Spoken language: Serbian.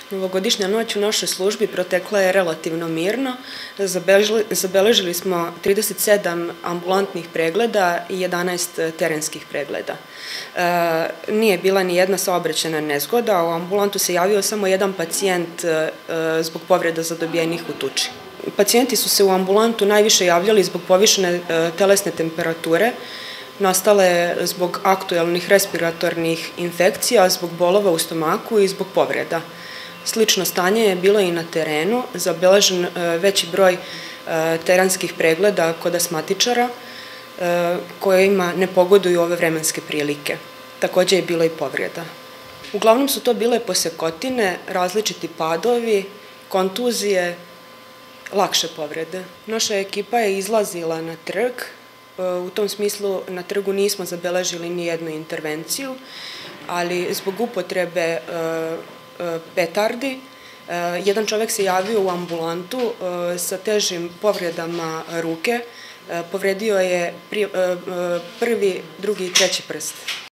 Novogodišnja noć u našoj službi protekla je relativno mirno. Zabeležili smo 37 ambulantnih pregleda i 11 terenskih pregleda. Nije bila ni jedna saobraćajna nezgoda, u ambulantu se javio samo jedan pacijent zbog povreda zadobijenih u tuči. Pacijenti su se u ambulantu najviše javljali zbog povišene telesne temperature, nastale zbog aktuelnih respiratornih infekcija, zbog bolova u stomaku i zbog povreda. Slično stanje je bilo i na terenu, zabeležen veći broj terenskih pregleda kod astmatičara kojima ne pogoduju ove vremenske prilike. Takođe je bilo i povreda. Uglavnom su to bile posekotine, različiti padovi, kontuzije, lakše povrede. Naša ekipa je izlazila na trg. U tom smislu na trgu nismo zabeležili ni jednu intervenciju, ali zbog upotrebe petardi jedan čovek se javio u ambulantu sa težim povredama ruke, povredio je prvi, drugi i treći prst.